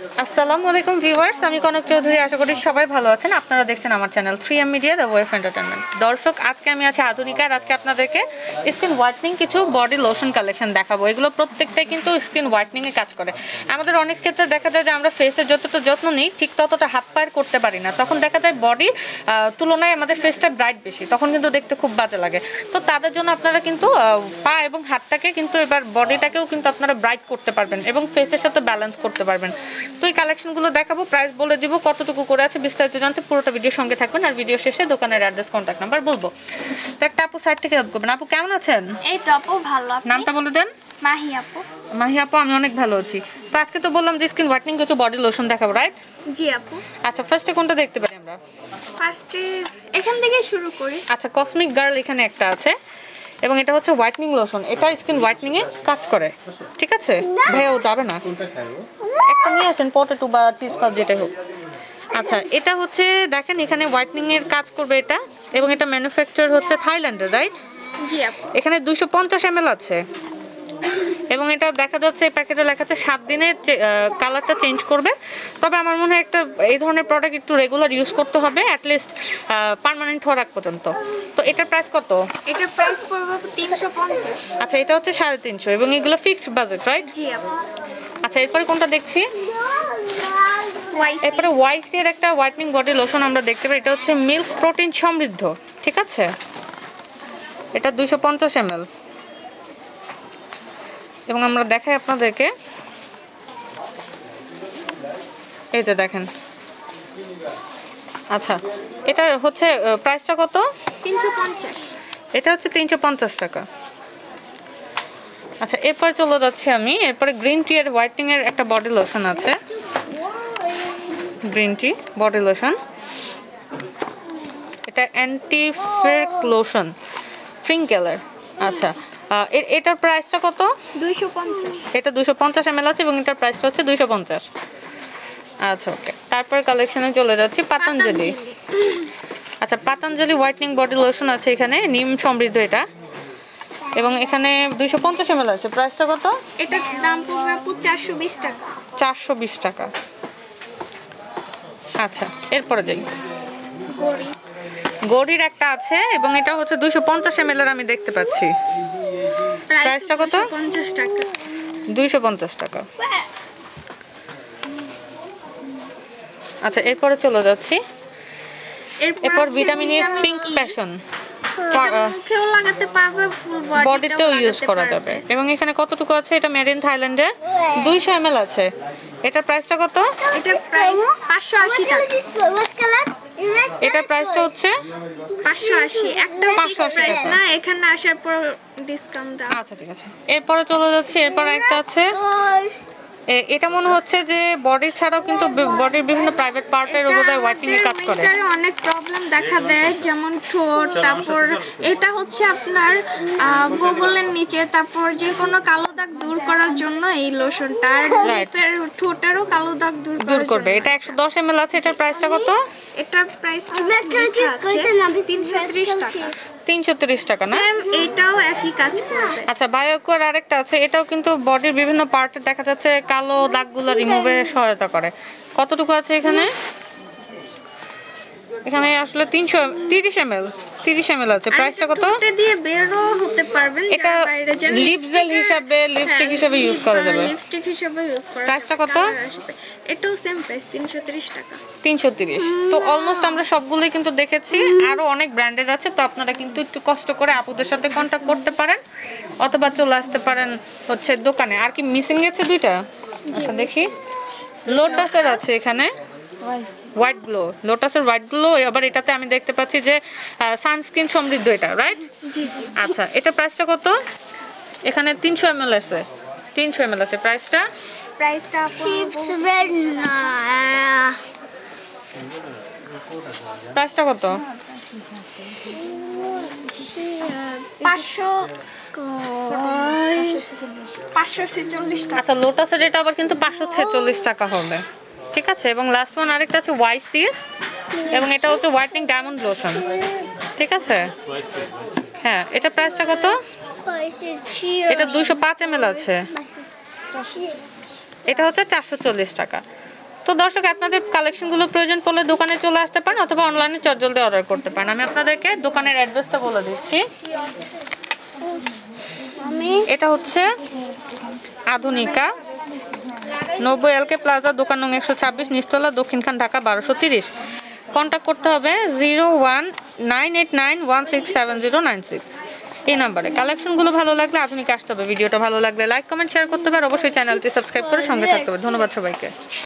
আসসালামু আলাইকুম ভিউয়ার্স, আমি কনক চৌধুরী। আশা করি সবাই ভালো আছেন। আপনারা দেখছেন আমার channel 3M media the way of entertainment. দর্শক, আজকে আমি আছি আধুনিকা। আর আজকে আপনাদেরকে স্কিন হোয়াইটনিং কিছু বডি লোশন কালেকশন দেখাবো। এগুলো প্রত্যেকটাই কিন্তু স্কিন হোয়াইটনিংয়ে কাজ করে। আমাদের অনেক ক্ষেত্রে দেখা যায় যে আমরা ফেসের যতটা যত্ন নিই ঠিক ততটা হাত পায়ের করতে পারি না। তখন দেখা যায় বডির তুলনায় আমাদের ফেসটা ব্রাইট বেশি, তখন কিন্তু দেখতে খুব বাজে লাগে। তো তাদের জন্য আপনারা কিন্তু পা এবং হাতটাকে কিন্তু এবার বডিটাকেও কিন্তু আপনারা ব্রাইট করতে পারবেন এবং ফেসের সাথে ব্যালেন্স করতে পারবেন। তো এই কালেকশনগুলো দেখাবো, প্রাইস বলে দিব, কতটুকু করে আছে বিস্তারিত জানতে পুরোটা ভিডিওর সঙ্গে থাকবেন। আর ভিডিও শেষে দোকানের অ্যাড্রেস, কন্ট্যাক্ট নাম্বার বলবো। তো একটা আপু সাইড থেকে হেল্প করবেন। আপু কেমন আছেন? এই তো আপু ভালো। নামটা বলে দেন। মাহি আপু। মাহি আপু, আমি অনেক ভালো আছি। তো আজকে তো বললাম যে স্কিন হোয়াইটনিং কিছু বডি লোশন দেখাবো, রাইট? জি আপু। আচ্ছা, ফার্স্টে কোনটা দেখতে পারি আমরা? ফার্স্টে এখান থেকে শুরু করি। আচ্ছা, কসমিক গার্ল এখানে একটা আছে এবং এটা হচ্ছে হোয়াইটনিং লোশন। এটা স্কিন হোয়াইটনিং এ কাজ করে, ঠিক আছে? ভাইও যাবে না, একটা নিয়ে আসেন, পটেটো বা চিজ পাপ যেটাই হোক। আচ্ছা, এটা হচ্ছে দেখেন এখানে হোয়াইটনিং এর কাজ করবে এটা, এবং এটা ম্যানুফ্যাকচার হচ্ছে থাইল্যান্ডের, রাইট? জি আপু। এখানে 250 ml আছে এবং এটা দেখা যাচ্ছে প্যাকেটে লেখা আছে 7 দিনে কালারটা চেঞ্জ করবে। তবে আমার মনে হয় একটা এই ধরনের প্রোডাক্ট একটু রেগুলার ইউজ করতে হবে, অ্যাটলিস্ট পার্মানেন্ট হওয়ার আগ পর্যন্ত। তো এটার প্রাইস কত? এটা প্রাইস পড়বে 350। আচ্ছা, এটা হচ্ছে 350 এবং এগুলো ফিক্সড বাজেট, রাইট? জি আপু। আচ্ছা, এরপরে কোনটা দেখছি? এরপরে ওয়াইসি এর একটা হোয়াইটনিং বডি লোশন আমরা দেখতে পাই। এটা হচ্ছে মিল্ক প্রোটিন সমৃদ্ধ, ঠিক আছে? এটা 250 ml এবং আমরা দেখাই আপনাদেরকে, এই যে দেখেন। আচ্ছা, এটা হচ্ছে প্রাইসটা কত? 350। এটা হচ্ছে 350 টাকা। আচ্ছা, এরপর চলে যাচ্ছি আমি। এরপরে গ্রিন টি এর হোয়াইটনিং এর একটা বডি লোশন আছে, গ্রিন টি বডি লোশন। এটা অ্যান্টি ফ্রেক লোশন, ফ্রিঙ্কেলার। আচ্ছা, এটার প্রাইসটা কত? 250। এটা 250 ml আছে এবং এটার প্রাইসটা হচ্ছে 250। আচ্ছা, ওকে। তারপর কালেকশনে চলে যাচ্ছি পাতঞ্জলি। আচ্ছা, পাতঞ্জলি হোয়াইটনিং বডি লোশন আছে এখানে, নিম সমৃদ্ধ এটা, এবং এখানে 250 ml আছে। প্রাইসটা কত? এটার দাম পড়বে আপু 420 টাকা। 420 টাকা। আচ্ছা, এরপরে যাই। গড়ি। গড়ির একটা আছে এবং এটা হচ্ছে 250 ml এর আমি দেখতে পাচ্ছি। প্রাইসটা কত? 250 টাকা। 250 টাকা। আচ্ছা, এরপরে চলে যাচ্ছি। এরপর ভিটামিন এর পিঙ্ক প্যাশন, মুখেও লাগাতে পারবে, বডিতেও ইউজ করা যাবে। এবং এখানে কতটুকু আছে? এটা মেড ইন থাইল্যান্ডের, 200 ml আছে। এটার প্রাইসটা কত? এটার প্রাইস 580 টাকা। এটার প্রাইসটা হচ্ছে 580। একটা 580 প্রাইস টাকা। না, এখানে আসার পর ডিসকাউন্ট দাও। আচ্ছা, ঠিক আছে। এরপরে চলে যাচ্ছে। এরপর একটা আছে, এটা মনে হচ্ছে যে বডি ছাড়াও কিন্তু বডির বিভিন্ন প্রাইভেট পার্টের উপরে হোয়াইটনিং এর কাজ করে। এটার অনেক প্রবলেম দেখা দেয়, যেমন ঠোঁট, তারপর এটা হচ্ছে আপনার বগলের নিচে, তারপর যে কোনো কালো দাগ দূর করার জন্য এই লোশনটা, আর লিপের ঠোঁটেরও কালো দাগ দূর করবে। এটা 110 ml আছে। এটার প্রাইসটা কত? এটার প্রাইস 330 টাকা। 330 টাকা না? এটাও একই কাজ করবে। আচ্ছা, বায়োকোর আরেকটা আছে, এটাও কিন্তু বডির বিভিন্ন পার্টে দেখা যাচ্ছে কালো দাগগুলো রিমুভে সহায়তা করে। কতটুকু আছে এখানে? এখানে আসলে 330 ml আছে। প্রাইসটা কত? এটা দিয়ে বেরও হতে পারবেন, এটা লিপ জেল হিসাবে, লিপস্টিক হিসাবে ইউজ করা যাবে। লিপস্টিক হিসাবে ইউজ করা। প্রাইসটা কত? এটাও সেম প্রাইস, 330 টাকা। 330। তো অলমোস্ট আমরা সবগুলোই কিন্তু দেখেছি। আরো অনেক ব্র্যান্ডেড আছে, তো আপনারা কিন্তু একটু কষ্ট করে আপুদের সাথে কন্টাক্ট করতে পারেন অথবা চলে আসতে পারেন হচ্ছে দোকানে। আর কি মিসিং গেছে? দুইটা। আচ্ছা, দেখি। লোটাসের আছে এখানে হোয়াইট গ্লো, লোটাসের হোয়াইট গ্লো। আবার এটাতে আমি দেখতে পাচ্ছি যে সানস্ক্রিন সমৃদ্ধ, এটা রাইট? জি। আচ্ছা, এটা প্রাইসটা কত? এখানে 300 ml আছে। 300 ml আছে। প্রাইসটা প্রাইসটা কত? 546 টাকা। আচ্ছা, লোটাসের এটা আবার কিন্তু 546 টাকা হবে, ঠিক আছে? এবং লাস্ট ওয়ান আরেকটা আছে ওয়াইসি, এবং এটা হচ্ছে হোয়াইটনিং ডায়মন্ড লোশন, ঠিক আছে? হ্যাঁ, এটা প্রাইসটা কত? এটা 205 ml আছে। এটা হচ্ছে 440 টাকা। তো দর্শক আপনাদের কালেকশনগুলো প্রয়োজন পড়লে দোকানে চলে আসতে পারেন অথবা অনলাইনে চটজলদি অর্ডার করতে পারেন। আমি আপনাদেরকে দোকানের অ্যাড্রেসটা বলে দিচ্ছি। এটা হচ্ছে আধুনিকা 90 LK প্লাজা, দোকান নং 126, নিচতলা, দক্ষিণখান, ঢাকা 1230। কন্ট্যাক্ট করতে হবে 01989167096 এই নাম্বারে। কালেকশনগুলো ভালো লাগলে আধুনিকা আসতে হবে। ভিডিওটা ভালো লাগলে লাইক কমেন্ট শেয়ার করতে হবে আর অবশ্যই চ্যানেলটি সাবস্ক্রাইব করে সঙ্গে থাকতে হবে। ধন্যবাদ সবাইকে।